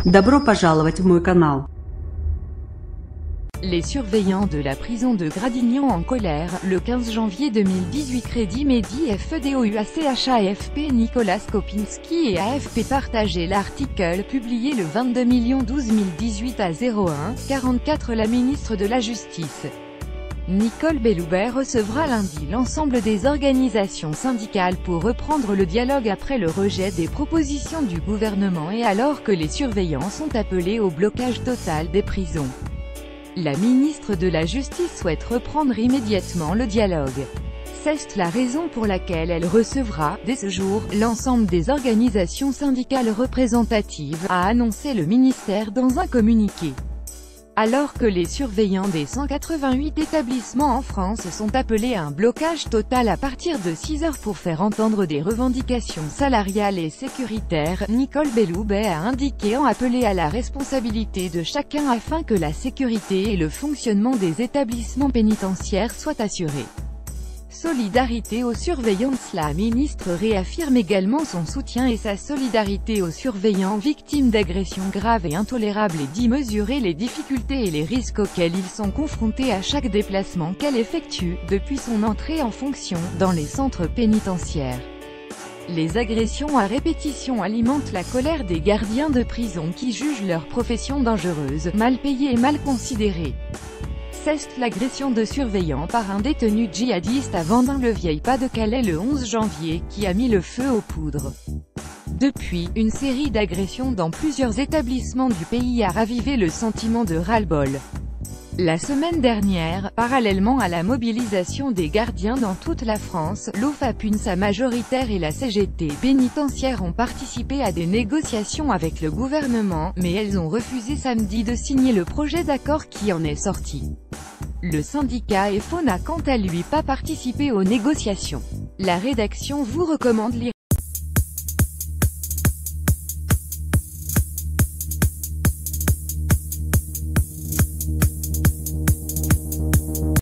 Добро пожаловать в мой канал. Les surveillants de la prison de Gradignan en colère. Le 15 janvier 2018, Crédit Medi FEDOUACHAFP Nicolas Kopinski et AFP partageaient l'article publié le 22 12 2018 à 01:44. La ministre de la Justice, Nicole Belloubet, recevra lundi l'ensemble des organisations syndicales pour reprendre le dialogue après le rejet des propositions du gouvernement et alors que les surveillants sont appelés au blocage total des prisons. La ministre de la Justice souhaite reprendre immédiatement le dialogue. C'est la raison pour laquelle elle recevra, dès ce jour, l'ensemble des organisations syndicales représentatives, a annoncé le ministère dans un communiqué. Alors que les surveillants des 188 établissements en France sont appelés à un blocage total à partir de 6 heures pour faire entendre des revendications salariales et sécuritaires, Nicole Belloubet a indiqué en appeler à la responsabilité de chacun afin que la sécurité et le fonctionnement des établissements pénitentiaires soient assurés. Solidarité aux surveillants. La ministre réaffirme également son soutien et sa solidarité aux surveillants victimes d'agressions graves et intolérables et dit mesurer les difficultés et les risques auxquels ils sont confrontés à chaque déplacement qu'elle effectue, depuis son entrée en fonction, dans les centres pénitentiaires. Les agressions à répétition alimentent la colère des gardiens de prison qui jugent leur profession dangereuse, mal payée et mal considérée. C'est l'agression de surveillants par un détenu djihadiste à Vendin-le-Vieil-Pas-de-Calais le 11 janvier, qui a mis le feu aux poudres. Depuis, une série d'agressions dans plusieurs établissements du pays a ravivé le sentiment de ras-le-bol. La semaine dernière, parallèlement à la mobilisation des gardiens dans toute la France, l'OFAPUNSA majoritaire et la CGT pénitentiaire ont participé à des négociations avec le gouvernement, mais elles ont refusé samedi de signer le projet d'accord qui en est sorti. Le syndicat EFO n'a quant à lui pas participé aux négociations. La rédaction vous recommande lire